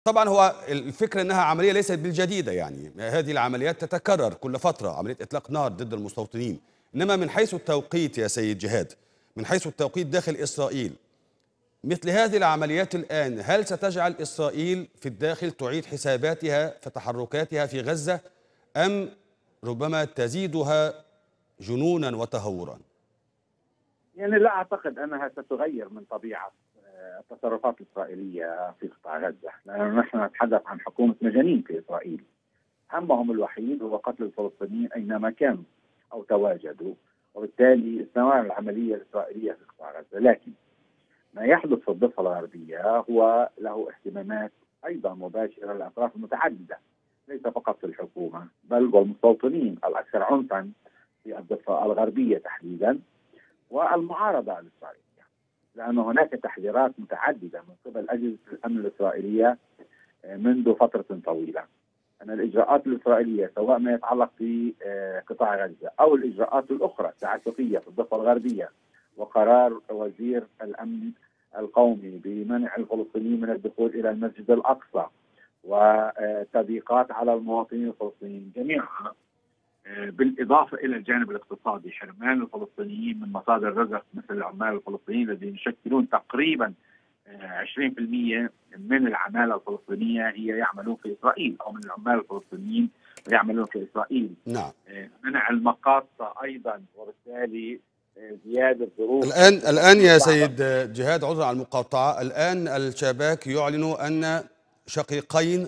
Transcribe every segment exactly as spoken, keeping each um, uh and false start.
طبعا هو الفكرة أنها عملية ليست بالجديدة، يعني هذه العمليات تتكرر كل فترة، عملية إطلاق نار ضد المستوطنين. إنما من حيث التوقيت يا سيد جهاد، من حيث التوقيت داخل إسرائيل، مثل هذه العمليات الآن هل ستجعل إسرائيل في الداخل تعيد حساباتها في تحركاتها في غزة، أم ربما تزيدها جنونا وتهورا؟ يعني لا أعتقد أنها ستغير من طبيعة آه، التصرفات الإسرائيلية في قطاع غزة، لأنه نحن نتحدث عن حكومة مجانين في إسرائيل. همهم الوحيد هو قتل الفلسطينيين أينما كانوا أو تواجدوا، وبالتالي استمرار العملية الإسرائيلية في قطاع غزة. لكن ما يحدث في الضفة الغربية هو له اهتمامات أيضا مباشرة للأطراف المتعددة، ليس فقط في الحكومة بل والمستوطنين الأكثر عنفا في الضفة الغربية تحديدا، والمعارضة الإسرائيلية، لأن هناك تحذيرات متعددة من قبل أجهزة الأمن الإسرائيلية منذ فترة طويلة أن الإجراءات الإسرائيلية سواء ما يتعلق بقطاع غزة أو الإجراءات الأخرى التعسفية في الضفة الغربية، وقرار وزير الأمن القومي بمنع الفلسطينيين من الدخول إلى المسجد الأقصى، وتضييقات على المواطنين الفلسطينيين جميعها، بالإضافة إلى الجانب الاقتصادي، حرمان الفلسطينيين من مصادر رزق مثل العمال الفلسطينيين الذين يشكلون تقريبا عشرين بالمئة من العمالة الفلسطينية هي يعملون في إسرائيل، أو من العمال الفلسطينيين يعملون في إسرائيل. نعم. منع المقاطة أيضا، وبالتالي زيادة ظروف. الآن الآن يا سيد جهاد، عذرا على المقاطعة، الآن الشباك يعلنوا أن شقيقين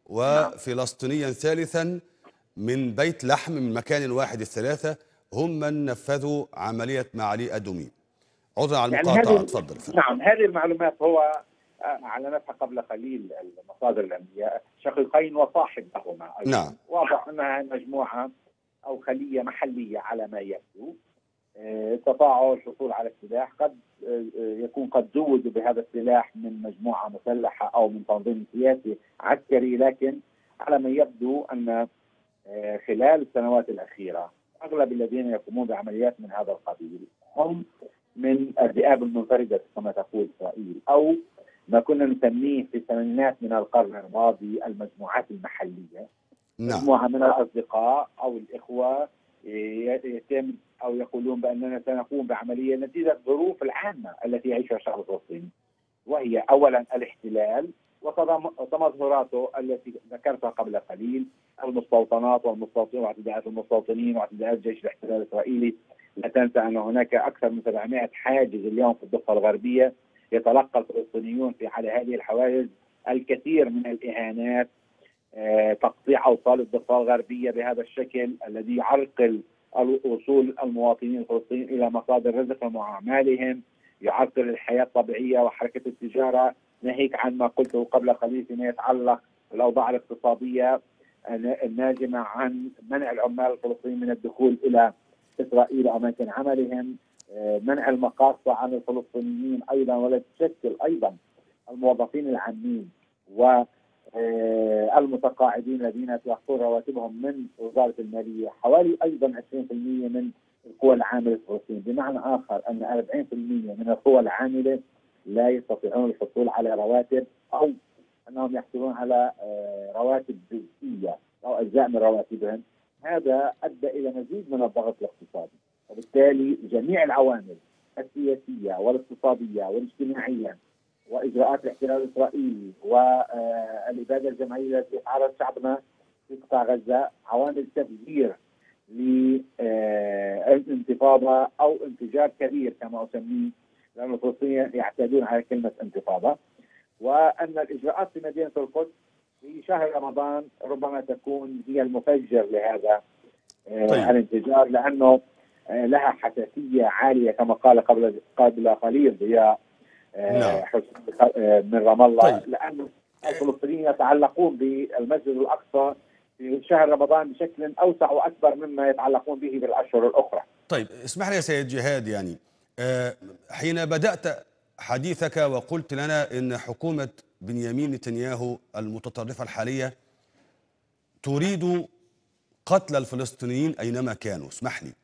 وفلسطينيا ثالثا من بيت لحم من مكان واحد الثلاثة هم من نفذوا عملية معالي أدومي. عذرا على يعني المقاطعة، هذه تفضل. نعم، هذه المعلومات هو أعلنتها قبل قليل المصادر الأمنية، شقيقين وصاحب لهما أيضا. نعم. واضح أنها مجموعة أو خلية محلية على ما يبدو، استطاعوا الحصول على السلاح، قد يكون قد زودوا بهذا السلاح من مجموعة مسلحة أو من تنظيم سياسي عسكري، لكن على ما يبدو أن خلال السنوات الأخيرة أغلب الذين يقومون بعمليات من هذا القبيل هم من الذئاب المنفردة كما تقول إسرائيل، أو ما كنا نسميه في الثمانينات من القرن الماضي المجموعات المحلية. نعم. مجموعة من الأصدقاء أو الإخوة يتم أو يقولون بأننا سنقوم بعملية نتيجة الظروف العامة التي يعيشها الشعب الفلسطيني، وهي أولا الاحتلال وتمظهراته التي ذكرتها قبل قليل، المستوطنات والمستوطنين واعتداءات المستوطنين واعتداءات جيش الاحتلال الإسرائيلي. لا تنسى أن هناك أكثر من سبعمائة حاجز اليوم في الضفة الغربية، يتلقى الفلسطينيون في على هذه الحواجز الكثير من الإهانات، آه، تقطيع أوصال الضفة الغربية بهذا الشكل الذي يعرقل وصول المواطنين الفلسطينيين إلى مصادر رزقهم وأعمالهم، يعرقل الحياة الطبيعية وحركة التجارة، ناهيك عن ما قلته قبل قليل فيما يتعلق بالأوضاع الاقتصادية الناجمة عن منع العمال الفلسطينيين من الدخول إلى إسرائيل وأماكن عملهم، منع المقاطعة عن الفلسطينيين أيضا، ولا تشكل أيضا الموظفين العامين والمتقاعدين الذين يأخذون رواتبهم من وزارة المالية حوالي أيضا عشرين بالمئة من القوى العاملة الفلسطينية. بمعنى آخر أن أربعين بالمئة من القوى العاملة لا يستطيعون الحصول على رواتب، أو أنهم يحصلون على رواتب جزئية أو أجزاء من رواتبهم. هذا أدى إلى مزيد من الضغط الاقتصادي، وبالتالي جميع العوامل السياسية والاقتصادية والاجتماعية وإجراءات الاحتلال الإسرائيلي والإبادة الجماعية التي يتعرض شعبنا في قطاع غزة عوامل تفجير للانتفاضة أو انفجار كبير كما أسميه، لأن الفلسطينيين يعتادون على كلمة انتفاضة. وأن الإجراءات في مدينة القدس في شهر رمضان ربما تكون هي المفجر لهذا طيب. الانفجار، لأنه لها حساسية عالية كما قال قبل قبل قليل ضياء من رام الله. طيب. لأن الفلسطينيين يتعلقون بالمسجد الأقصى في شهر رمضان بشكل أوسع وأكبر مما يتعلقون به بالأشهر الأخرى. طيب اسمح لي يا سيد جهاد، يعني حين بدأت حديثك وقلت لنا إن حكومة بنيامين نتنياهو المتطرفة الحالية تريد قتل الفلسطينيين أينما كانوا، اسمح لي،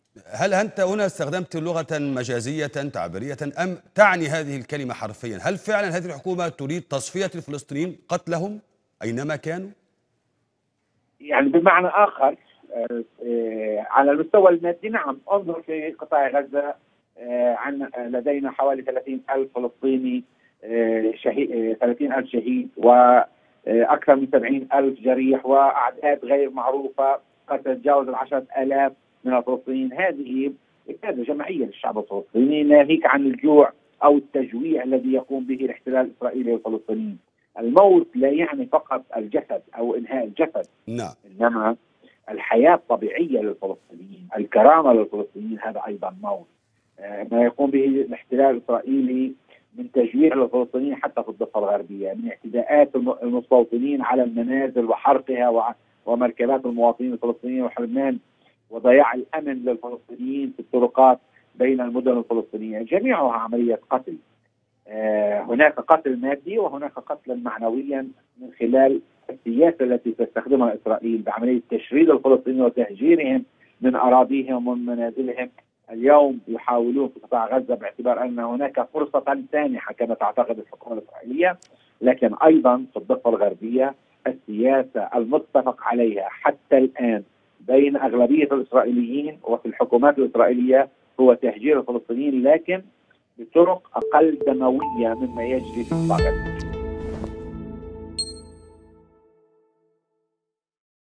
هل أنت هنا استخدمت لغة مجازية تعبيرية أم تعني هذه الكلمة حرفيا؟ هل فعلا هذه الحكومة تريد تصفية الفلسطينيين قتلهم أينما كانوا؟ يعني بمعنى آخر آه، آه، على المستوى المادي نعم، انظر في قطاع غزة، آه، عن لدينا حوالي ثلاثين ألف فلسطيني، آه، شهيد، آه، ثلاثين ألف شهيد وأكثر من سبعين ألف جريح، وأعداد غير معروفة قد تتجاوز العشرة آلاف من الفلسطينيين. هذه إبادة جماعية للشعب الفلسطيني ناهيك عن الجوع أو التجويع الذي يقوم به الاحتلال الإسرائيلي للفلسطينيين. الموت لا يعني فقط الجسد أو إنهاء الجسد، نعم. إنما الحياة الطبيعية للفلسطينيين، الكرامة للفلسطينيين، هذا أيضا موت. ما يقوم به الاحتلال الإسرائيلي من تجويع للفلسطينيين حتى في الضفة الغربية، من اعتداءات المستوطنين على المنازل وحرقها ومركبات المواطنين الفلسطينيين، وحرمان وضياع الأمن للفلسطينيين في الطرقات بين المدن الفلسطينية، جميعها عملية قتل. هناك قتل مادي وهناك قتل معنويا من خلال السياسة التي تستخدمها إسرائيل بعملية تشريد الفلسطينيين وتهجيرهم من أراضيهم ومن منازلهم. اليوم يحاولون في قطاع غزة باعتبار أن هناك فرصة سانحة كما تعتقد الحكومة الإسرائيلية، لكن أيضا في الضفة الغربية السياسة المتفق عليها حتى الآن بين أغلبية الإسرائيليين وفي الحكومات الإسرائيلية هو تهجير الفلسطينيين، لكن بطرق أقل دموية مما يجري في قطاع غزة.